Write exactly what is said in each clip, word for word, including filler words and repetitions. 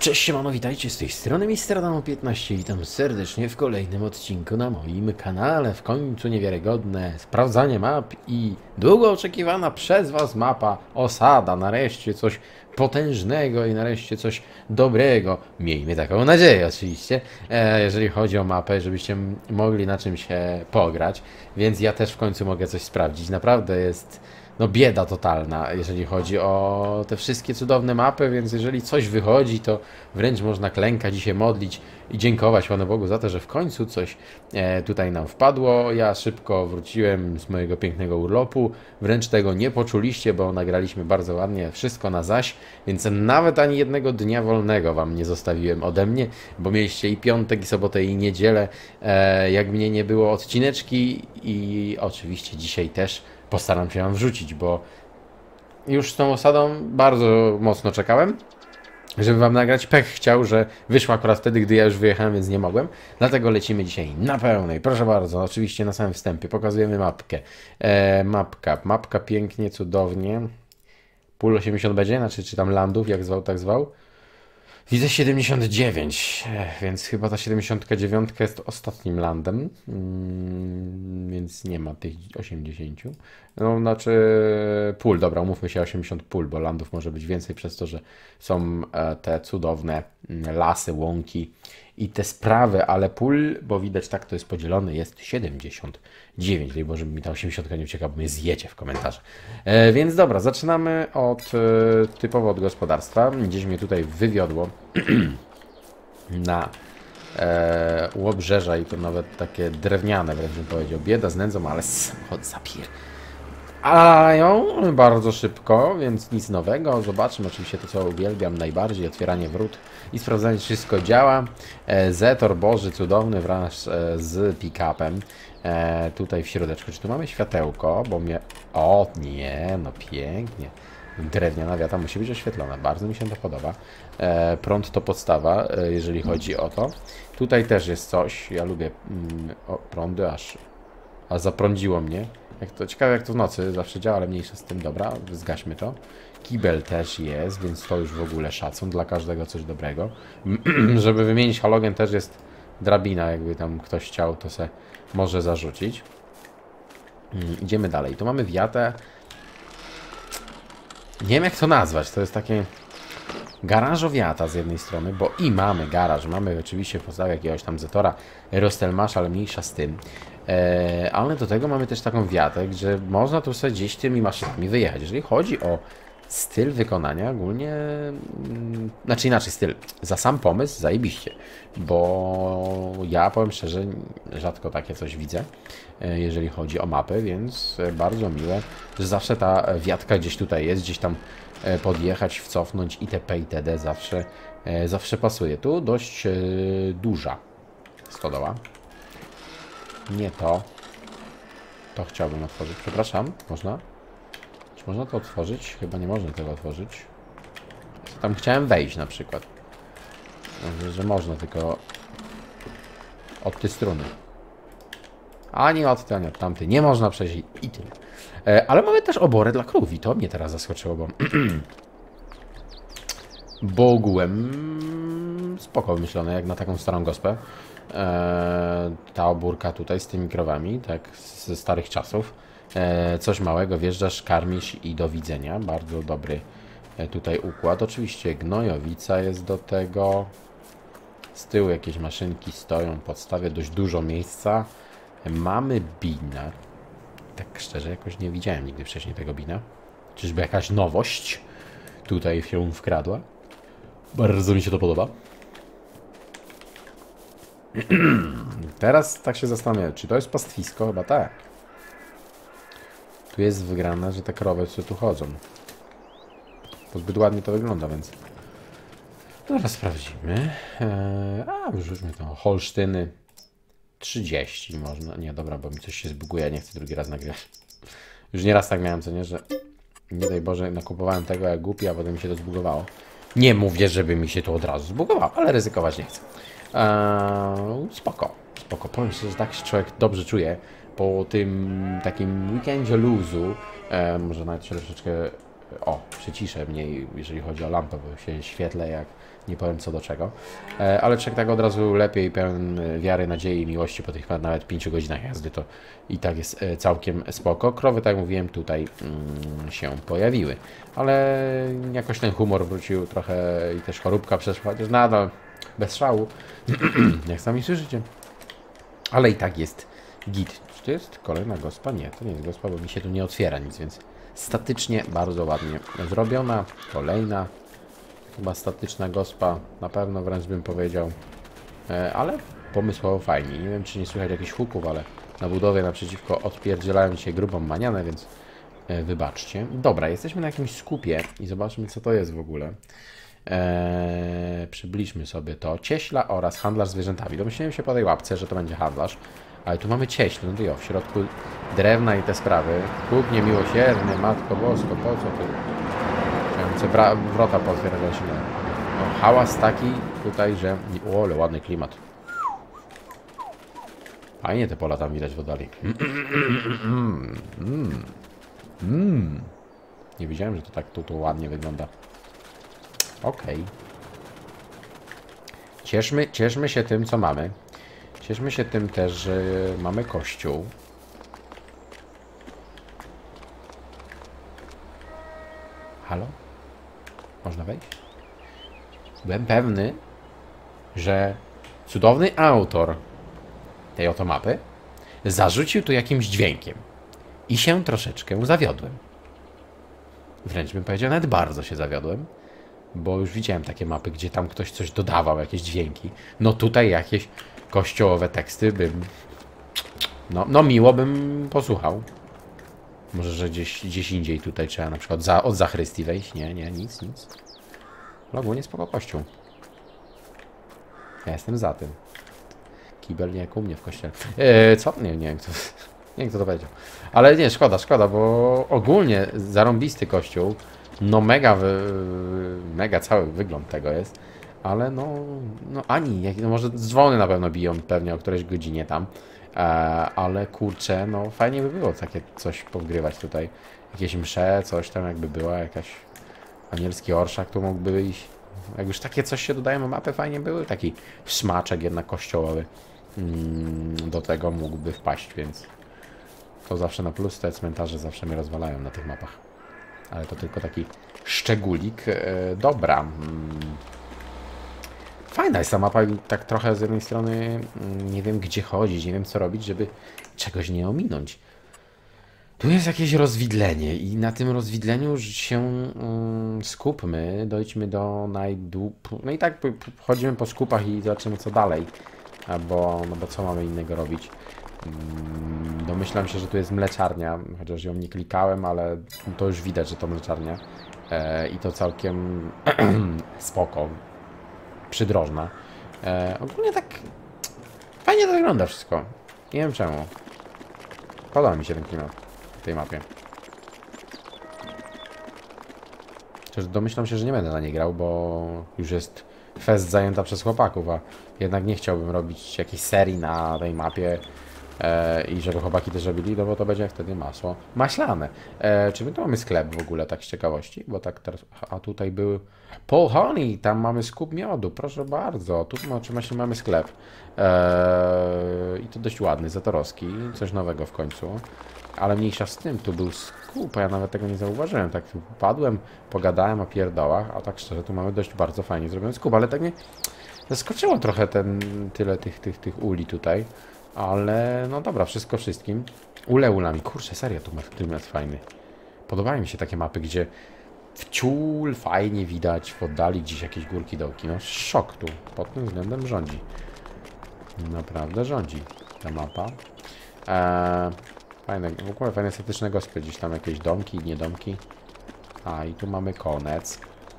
Cześć, siemano, witajcie, z tej strony mister Adamo piętnaście. Witam serdecznie w kolejnym odcinku na moim kanale. W końcu niewiarygodne sprawdzanie map i długo oczekiwana przez was mapa Osada. Nareszcie coś potężnego i nareszcie coś dobrego. Miejmy taką nadzieję oczywiście, e, jeżeli chodzi o mapę, żebyście mogli na czymś e, pograć. Więc ja też w końcu mogę coś sprawdzić. Naprawdę jest... No bieda totalna, jeżeli chodzi o te wszystkie cudowne mapy, więc jeżeli coś wychodzi, to wręcz można klękać i się modlić i dziękować Panu Bogu za to, że w końcu coś e, tutaj nam wpadło. Ja szybko wróciłem z mojego pięknego urlopu, wręcz tego nie poczuliście, bo nagraliśmy bardzo ładnie wszystko na zaś, więc nawet ani jednego dnia wolnego Wam nie zostawiłem ode mnie, bo mieliście i piątek, i sobotę, i niedzielę, e, jak mnie nie było, odcineczki i oczywiście dzisiaj też postaram się Wam wrzucić, bo już z tą osadą bardzo mocno czekałem, żeby Wam nagrać. Pech chciał, że wyszła akurat wtedy, gdy ja już wyjechałem, więc nie mogłem. Dlatego lecimy dzisiaj na pełnej. Proszę bardzo, oczywiście na samym wstępie pokazujemy mapkę. E, mapka, mapka pięknie, cudownie. Pól osiemdziesiąt będzie, znaczy czy tam landów, jak zwał, tak zwał. Widzę siedemdziesiąt dziewięć, więc chyba ta siedemdziesiąt dziewięć jest ostatnim landem, mm, więc nie ma tych osiemdziesiąt. No, znaczy pól, dobra, umówmy się osiemdziesiąt pól, bo landów może być więcej przez to, że są te cudowne lasy, łąki i te sprawy, ale pól, bo widać tak to jest podzielony, jest siedemdziesiąt dziewięć. Daj Boże, mi ta osiemdziesiąt nie ucieka, bo mnie zjecie w komentarzach. E, więc dobra, zaczynamy od e, typowo od gospodarstwa. Gdzieś mnie tutaj wywiodło na e, łobrzeża i to nawet takie drewniane, wręcz bym powiedział. Bieda z nędzą, ale samochód zapier. A ją bardzo szybko, więc nic nowego. Zobaczmy oczywiście to, co uwielbiam najbardziej, otwieranie wrót i sprawdzanie, czy wszystko działa. E, Zetor Boży, cudowny wraz e, z pick-upem. E, tutaj w środeczku, czy tu mamy światełko, bo mnie... O nie, no pięknie. Drewniana wiata musi być oświetlona, bardzo mi się to podoba. E, prąd to podstawa, e, jeżeli chodzi o to. Tutaj też jest coś, ja lubię mm, o, prądy, aż, aż zaprądziło mnie. Jak to, ciekawe jak to w nocy zawsze działa, ale mniejsza z tym, dobra, zgaśmy to. Kibel też jest, więc to już w ogóle szacun, dla każdego coś dobrego. Żeby wymienić halogen też jest drabina, jakby tam ktoś chciał, to se może zarzucić. Hmm, idziemy dalej, tu mamy wiatę. Nie wiem jak to nazwać, to jest takie garażowiata z jednej strony, bo i mamy garaż, mamy oczywiście w postawie jakiegoś tam Zetora Rostelmasza, ale mniejsza z tym. Eee, ale do tego mamy też taką wiatę, że można tu sobie gdzieś tymi maszynami wyjechać. Jeżeli chodzi o styl wykonania, ogólnie, mm, znaczy inaczej styl, za sam pomysł zajebiście, bo ja powiem szczerze, rzadko takie coś widzę, e, jeżeli chodzi o mapy, więc bardzo miłe, że zawsze ta wiatka gdzieś tutaj jest, gdzieś tam e, podjechać, wcofnąć itp. itd. zawsze, e, zawsze pasuje. Tu dość e, duża stodoła. Nie to. To chciałbym otworzyć. Przepraszam, można? Czy można to otworzyć? Chyba nie można tego otworzyć. Tam chciałem wejść na przykład. Myślę, że można, tylko od tej strony. Ani od tej, ani od tamtej. Nie można przejść i tyle. E, ale mamy też oborę dla krów i to mnie teraz zaskoczyło, bo... bo ogółem spoko wymyślone, jak na taką starą gospę. Eee, ta obórka tutaj z tymi krowami, tak ze starych czasów. Eee, coś małego, wjeżdżasz, karmisz i do widzenia. Bardzo dobry e, tutaj układ. Oczywiście gnojowica jest do tego. Z tyłu jakieś maszynki stoją, podstawię dość dużo miejsca. Mamy bina. Tak szczerze, jakoś nie widziałem nigdy wcześniej tego bina. Czyżby jakaś nowość tutaj się wkradła? Bardzo mi się to podoba. Teraz tak się zastanawiam, czy to jest pastwisko? Chyba tak. Tu jest wygrane, że te krowy co tu chodzą. Bo zbyt ładnie to wygląda, więc... Teraz sprawdzimy. Eee, a, wyrzućmy to. Holsztyny. trzydzieści można. Nie, dobra, bo mi coś się zbuguje, ja nie chcę drugi raz nagrywać. Już nieraz tak miałem, co nie, że... Nie daj Boże, nakupowałem tego jak głupi, a potem mi się to zbugowało. Nie mówię, żeby mi się to od razu zbugowało, ale ryzykować nie chcę. Eee, spoko, spoko. Powiem szczerze, że tak się człowiek dobrze czuje po tym takim weekendzie luzu. Eee, może nawet się troszeczkę, o, przyciszę mniej, jeżeli chodzi o lampę, bo się świetlę jak Nie powiem co do czego. E, ale wszak tak od razu lepiej, pełen wiary, nadziei i miłości po tych nawet pięciu godzinach jazdy to i tak jest e, całkiem spoko. Krowy, tak jak mówiłem, tutaj mm, się pojawiły. Ale jakoś ten humor wrócił trochę i też choróbka przeszła, chociaż nadal bez szału. Jak sami słyszycie. Ale i tak jest git. Czy to jest kolejna gospa? Nie, to nie jest gospa, bo mi się tu nie otwiera nic, więc statycznie bardzo ładnie zrobiona. Kolejna. Chyba statyczna gospa, na pewno wręcz bym powiedział, e, ale pomysłowo fajnie. Nie wiem, czy nie słychać jakichś huków, ale na budowie naprzeciwko odpierdzielają się grubą manianę, więc e, wybaczcie. Dobra, jesteśmy na jakimś skupie i zobaczmy, co to jest w ogóle. E, przybliżmy sobie to. Cieśla oraz handlarz zwierzętami. Domyśliłem się po tej łapce, że to będzie handlarz, ale tu mamy cieślę, no to jo, w środku drewna i te sprawy. Kup niemiłosierny, matko bosko, po co ty? Chcę wrota pozbierać się. No, hałas taki tutaj, że... O, ale ładny klimat. Fajnie te pola tam widać w oddali. Mm, mm, mm. Nie wiedziałem, że to tak tu, tu ładnie wygląda. Okej. Okay. Cieszmy, cieszmy się tym, co mamy. Cieszmy się tym też, że mamy kościół. Halo? Można wejść? Byłem pewny, że cudowny autor tej oto mapy zarzucił tu jakimś dźwiękiem. I się troszeczkę zawiodłem. Wręcz bym powiedział, nawet bardzo się zawiodłem. Bo już widziałem takie mapy, gdzie tam ktoś coś dodawał, jakieś dźwięki. No tutaj jakieś kościołowe teksty bym... No, no miło bym posłuchał. Może, że gdzieś, gdzieś indziej tutaj trzeba na przykład za, od zachrystii wejść. Nie, nie, nic, nic. Ale ogólnie spoko kościół. Ja jestem za tym. Kibel nie jak u mnie w kościele. Eee, co? Nie, nie wiem kto, nie wiem kto to powiedział. Ale nie, szkoda, szkoda, bo ogólnie zarąbisty kościół. No mega, mega cały wygląd tego jest. Ale no, no ani, jak, no może dzwony na pewno biją pewnie o którejś godzinie tam. E, ale kurczę, no fajnie by było takie coś podgrywać tutaj. Jakieś msze, coś tam jakby była, jakaś anielski orszak tu mógłby iść. Jak już takie coś się dodaje na mapę, fajnie były. Taki szmaczek jednak kościołowy mm, do tego mógłby wpaść, więc to zawsze na plus. Te cmentarze zawsze mnie rozwalają na tych mapach. Ale to tylko taki szczególik. E, dobra. Mm. Fajna jest ta mapa i tak trochę z jednej strony mm, nie wiem gdzie chodzić, nie wiem co robić, żeby czegoś nie ominąć. Tu jest jakieś rozwidlenie i na tym rozwidleniu się mm, skupmy, dojdźmy do najdłup... No i tak chodzimy po skupach i zobaczymy co dalej. Bo, no bo co mamy innego robić. Mm, domyślam się, że tu jest mleczarnia, chociaż ją nie klikałem, ale to już widać, że to mleczarnia. E, I to całkiem spoko. Przydrożna. E, ogólnie tak fajnie to wygląda wszystko. Nie wiem czemu. Podoba mi się ten klimat w tej mapie. Chociaż domyślam się, że nie będę na niej grał, bo już jest fest zajęta przez chłopaków, a jednak nie chciałbym robić jakiejś serii na tej mapie e, i żeby chłopaki też robili, no bo to będzie wtedy masło maślane. E, czy my tu mamy sklep w ogóle, tak z ciekawości? Bo tak teraz... A tutaj był Paul Honey, tam mamy skup miodu, proszę bardzo. Tu oczywiście mamy sklep. E, I to dość ładny, zatorowski, coś nowego w końcu. Ale mniejsza z tym, tu był skup, a ja nawet tego nie zauważyłem. Tak tu padłem, pogadałem o pierdołach, a tak szczerze, tu mamy dość bardzo fajnie zrobiony skup, ale tak mnie zaskoczyło trochę ten, tyle tych, tych, tych uli tutaj. Ale no dobra, wszystko wszystkim. Ule ulami, kurczę, serio, tu masz klimat fajny. Podobają mi się takie mapy, gdzie wciul fajnie widać w oddali gdzieś jakieś górki, dołki. No szok tu, pod tym względem rządzi. Naprawdę rządzi ta mapa. Eee, fajne, w ogóle fajne estetyczne gospy, gdzieś tam jakieś domki, nie domki. A i tu mamy konec.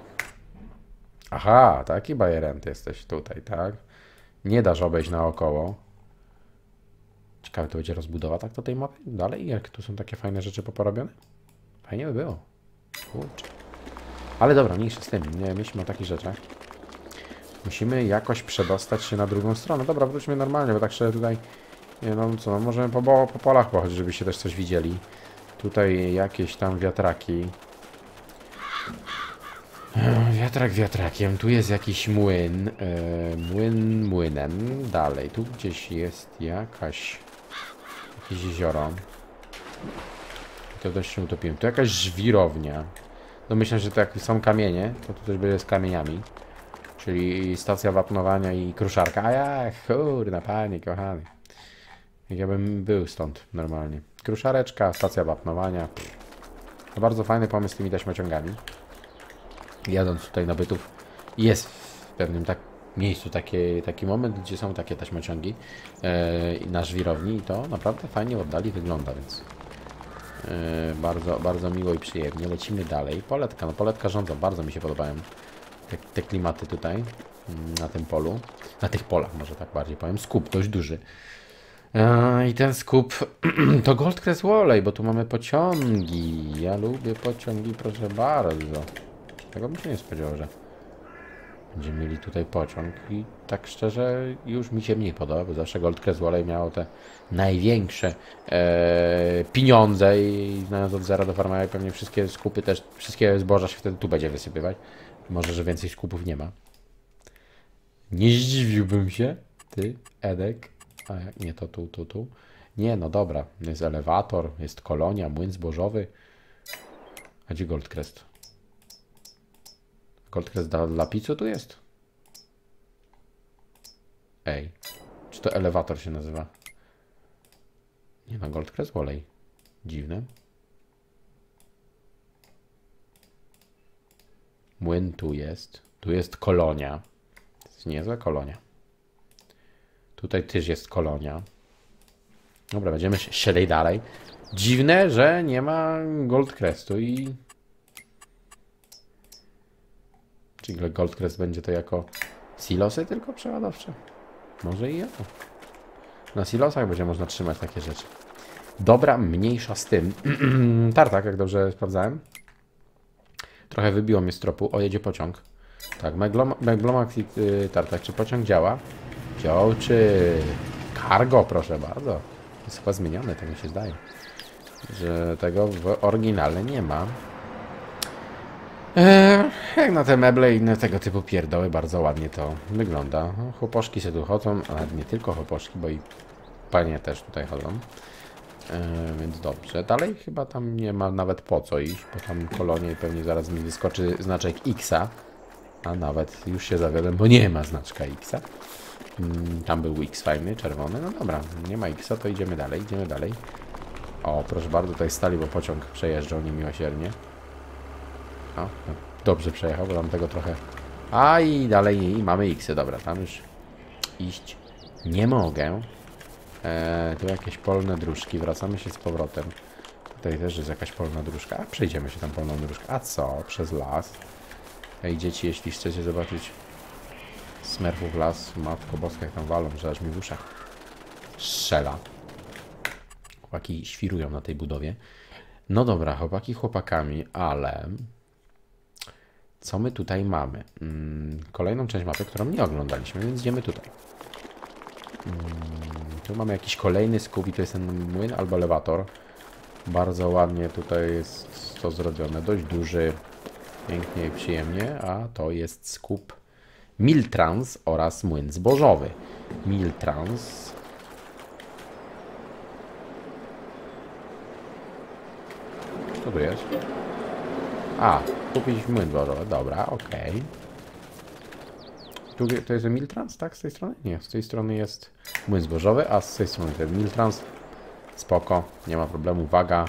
Aha, taki bajerent jesteś tutaj, tak? Nie dasz obejść naokoło. Ciekawe, to będzie rozbudowa tak do tej mapy? Dalej, jak tu są takie fajne rzeczy poporobione? Fajnie by było. Kurczę. Ale dobra, mniejszy z tym. Nie myślmy o takich rzeczach. Musimy jakoś przedostać się na drugą stronę. Dobra, wróćmy normalnie, bo tak szczerze tutaj... Nie no co, no możemy po, po polach pochodzić, żebyście też coś widzieli. Tutaj jakieś tam wiatraki. wiatrak wiatrakiem. Tu jest jakiś młyn. E, młyn młynem. Dalej. Tu gdzieś jest jakaś... Jakieś jezioro. To dość się utopiłem. Tu jakaś żwirownia. No myślę, że to jak są kamienie, to tu też będzie z kamieniami. Czyli stacja wapnowania i kruszarka. A ja, kurna panie, kochany. Jak ja bym był stąd normalnie. Kruszareczka, stacja wapnowania. To bardzo fajny pomysł z tymi taśmociągami. Jadąc tutaj na Bytów, jest w pewnym tak miejscu taki, taki moment, gdzie są takie taśmociągi yy, na żwirowni i to naprawdę fajnie w oddali wygląda, więc yy, bardzo, bardzo miło i przyjemnie. Lecimy dalej. Poletka, no poletka rządzą, bardzo mi się podobają te, te klimaty tutaj yy, na tym polu, na tych polach może tak bardziej powiem. Skup dość duży. Yy, I ten skup to Goldcrest Valley, bo tu mamy pociągi. Ja lubię pociągi, proszę bardzo. Tego bym się nie spodziewał, że będziemy mieli tutaj pociąg i tak szczerze już mi się mniej podoba, bo zawsze Goldcrest Valley miało te największe e, pieniądze i znając od zera do farmera pewnie wszystkie skupy też, wszystkie zboża się wtedy tu będzie wysypywać. Może, że więcej skupów nie ma. Nie zdziwiłbym się, ty, Edek. A nie, to tu, tu, tu. Nie, no dobra, jest elewator, jest kolonia, młyn zbożowy. A gdzie Goldcrest? Goldcrest dla, dla pizzu tu jest? Ej, czy to elewator się nazywa? Nie no, Goldcrest Valley. Dziwne. Młyn tu jest. Tu jest kolonia. To jest niezła kolonia. Tutaj też jest kolonia. Dobra, będziemy szedł dalej. Dziwne, że nie ma Goldcrestu i... Czyli Goldcrest będzie to jako silosy tylko przeładowcze. Może i ja. Na silosach będzie można trzymać takie rzeczy. Dobra, mniejsza z tym. Tartak, jak dobrze sprawdzałem. Trochę wybiło mnie z tropu. O, jedzie pociąg. Tak, Meglomax i y, Tartak. Czy pociąg działa? Dział, czy cargo, proszę bardzo. Jest chyba zmienione, tak mi się zdaje. Że tego w oryginale nie ma. Eee, jak na te meble i inne tego typu pierdoły, bardzo ładnie to wygląda. No, chłoposzki się tu chodzą, ale nie tylko chłoposzki, bo i panie też tutaj chodzą. Eee, więc dobrze. Dalej chyba tam nie ma nawet po co iść, bo tam kolonie pewnie zaraz mi wyskoczy znaczek X-a. A nawet już się zawiodłem, bo nie ma znaczka X-a. Hmm, tam był X fajny, czerwony. No dobra, nie ma X-a, to idziemy dalej, idziemy dalej. O, proszę bardzo, tutaj stali, bo pociąg przejeżdżał niemiłosiernie. O, no, dobrze przejechał, bo tam tego trochę... A i dalej i mamy X-y, dobra, tam już iść nie mogę. Eee, tu jakieś polne dróżki, wracamy się z powrotem. Tutaj też jest jakaś polna dróżka, a przejdziemy się tam polną dróżkę. A co? Przez las. Ej, dzieci, jeśli chcecie zobaczyć Smurfów las, matko boska, jak tam walą, że aż mi w uszach strzela. Chłopaki świrują na tej budowie. No dobra, chłopaki chłopakami, ale... Co my tutaj mamy? Hmm, kolejną część mapy, którą nie oglądaliśmy, więc idziemy tutaj. Hmm, tu mamy jakiś kolejny skup i to jest ten młyn albo elewator. Bardzo ładnie tutaj jest to zrobione, dość duży, pięknie i przyjemnie, a to jest skup Miltrans oraz młyn zbożowy. Miltrans. Co tu jest? A, kupić młyn zbożowy, dobra, okej. Okay. To jest Miltrans, tak? Z tej strony? Nie, z tej strony jest młyn zbożowy, a z tej strony to jest Miltrans. Spoko, nie ma problemu, waga.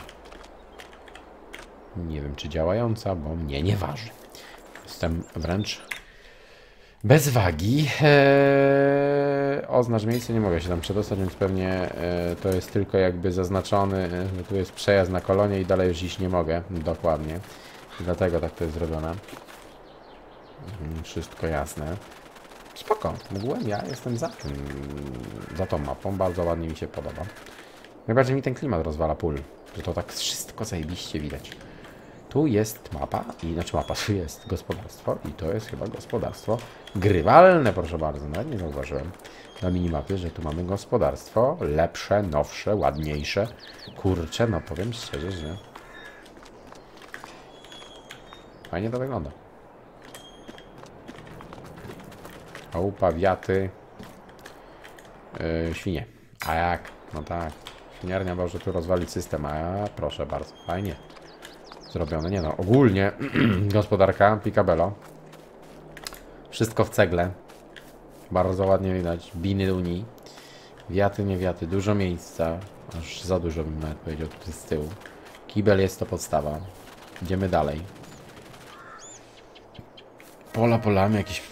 Nie wiem, czy działająca, bo mnie nie waży. Jestem wręcz bez wagi. Eee, oznacz miejsce, nie mogę się tam przedostać, więc pewnie e, to jest tylko jakby zaznaczony, że tu jest przejazd na kolonie i dalej już iść nie mogę. Dokładnie. Dlatego tak to jest zrobione. Wszystko jasne. Spoko. Mówiłem, ja jestem za tym, za tą mapą. Bardzo ładnie mi się podoba. Najbardziej mi ten klimat rozwala pól, że to tak wszystko zajebiście widać. Tu jest mapa, i znaczy mapa, tu jest gospodarstwo i to jest chyba gospodarstwo grywalne, proszę bardzo. Nawet nie zauważyłem na minimapie, że tu mamy gospodarstwo lepsze, nowsze, ładniejsze. Kurczę, no powiem szczerze, że fajnie to wygląda. Chałupa, wiaty. Yy, świnie. A jak? No tak. Świniarnia może tu rozwalić system, a ja, proszę bardzo. Fajnie. Zrobione. Nie no, ogólnie gospodarka Picabello. Wszystko w cegle. Bardzo ładnie widać. Biny Unii. Wiaty, nie wiaty. Dużo miejsca. Aż za dużo bym nawet powiedział tutaj z tyłu. Kibel jest to podstawa. Idziemy dalej. Pola polami jakieś...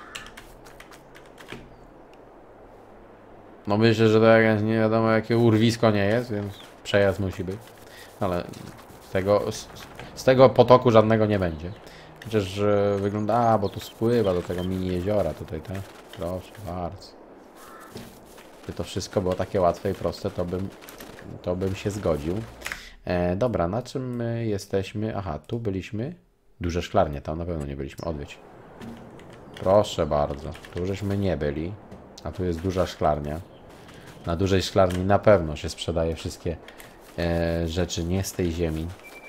No myślę, że to jakieś nie wiadomo jakie urwisko nie jest, więc przejazd musi być. Ale z tego, z, z tego potoku żadnego nie będzie. Chociaż e, wygląda, a, bo tu spływa do tego mini jeziora tutaj, tak? Proszę bardzo. Gdyby to wszystko było takie łatwe i proste, to bym, to bym się zgodził. E, dobra, na czym my jesteśmy? Aha, tu byliśmy. Duże szklarnie, tam na pewno nie byliśmy. Odwiedź. Proszę bardzo. Tu żeśmy nie byli. A tu jest duża szklarnia. Na dużej szklarni na pewno się sprzedaje wszystkie e, rzeczy nie z tej ziemi.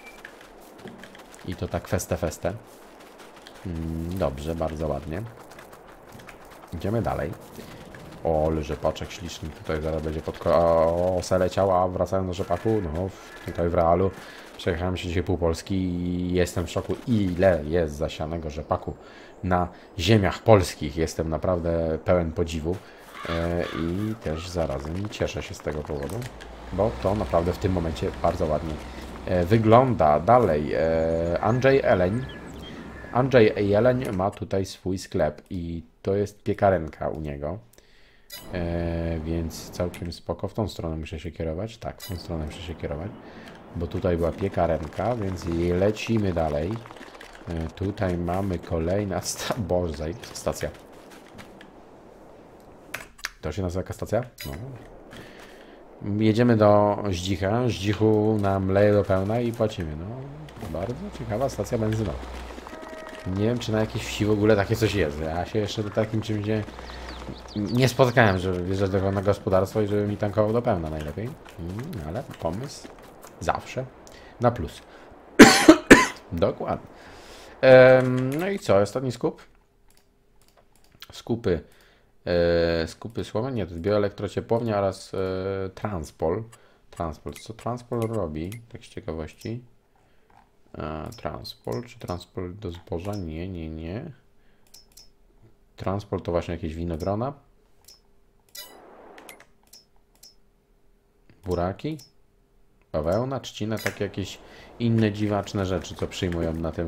I to tak feste feste. Mm, dobrze, bardzo ładnie. Idziemy dalej. O, ale rzepaczek śliczny. Tutaj zaraz będzie pod kosę leciał, a wracając do rzepaku, no tutaj w realu przejechałem się dzisiaj pół Polski i jestem w szoku, ile jest zasianego rzepaku na ziemiach polskich. Jestem naprawdę pełen podziwu e, i też zarazem cieszę się z tego powodu, bo to naprawdę w tym momencie bardzo ładnie e, wygląda. Dalej, e, Andrzej Eleń. Andrzej Jeleń ma tutaj swój sklep i to jest piekarenka u niego. E, więc całkiem spoko. W tą stronę muszę się kierować. Tak, w tą stronę muszę się kierować. Bo tutaj była piekarenka, więc lecimy dalej. E, tutaj mamy kolejna sta Boże, stacja. To się nazywa jaka stacja? No. Jedziemy do Zdzicha. Zdzichu nam leje do pełna i płacimy. No, bardzo ciekawa stacja benzynowa. Nie wiem, czy na jakiejś wsi w ogóle takie coś jest. Ja się jeszcze do takim czymś nie, nie spotkałem, żeby wjeżdżać do na gospodarstwo i żeby mi tankował do pełna najlepiej. Mm, ale pomysł zawsze na plus. Dokładnie. Ehm, no i co? Ostatni skup? Skupy. E, skupy słowa? Nie, to jest bioelektrociepłownia oraz e, Transpol. Transpol. Co Transpol robi? Tak z ciekawości. E, Transpol. Czy Transpol do zboża? Nie, nie, nie. Transport to właśnie jakieś winogrona. Buraki. Bawełna, trzcina, takie jakieś inne dziwaczne rzeczy, co przyjmują na tym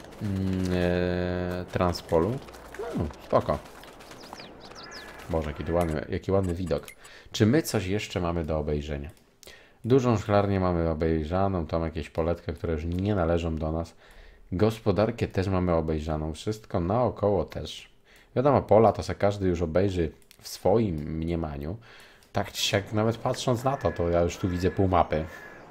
e, Transpolu. No, spoko. Boże, jaki ładny, jaki ładny widok. Czy my coś jeszcze mamy do obejrzenia? Dużą szklarnię mamy obejrzaną, tam jakieś poletkę, które już nie należą do nas. Gospodarkę też mamy obejrzaną, wszystko naokoło też. Wiadomo, pola to se każdy już obejrzy w swoim mniemaniu. Tak czy siak, nawet patrząc na to, to ja już tu widzę pół mapy.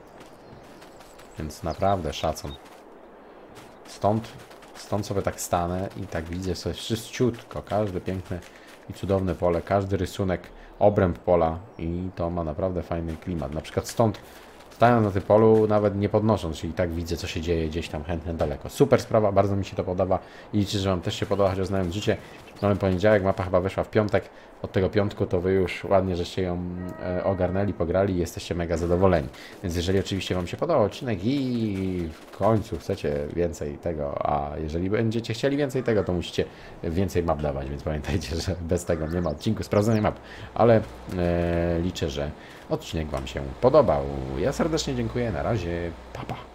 Więc naprawdę szacun. Stąd, stąd sobie tak stanę i tak widzę sobie wszyściutko, każde piękne i cudowne pole, każdy rysunek, obręb pola i to ma naprawdę fajny klimat. Na przykład stąd, stając na tym polu, nawet nie podnosząc się i tak widzę, co się dzieje gdzieś tam chętnie daleko. Super sprawa, bardzo mi się to podoba i liczę, że wam też się podoba, chociaż znając życie. Mamy poniedziałek, mapa chyba weszła w piątek. Od tego piątku to wy już ładnie żeście ją e, ogarnęli, pograli i jesteście mega zadowoleni. Więc jeżeli oczywiście wam się podobał odcinek i w końcu chcecie więcej tego, a jeżeli będziecie chcieli więcej tego, to musicie więcej map dawać, więc pamiętajcie, że bez tego nie ma odcinku sprawdzenia map. Ale e, liczę, że odcinek wam się podobał. Ja serdecznie dziękuję, na razie, pa pa.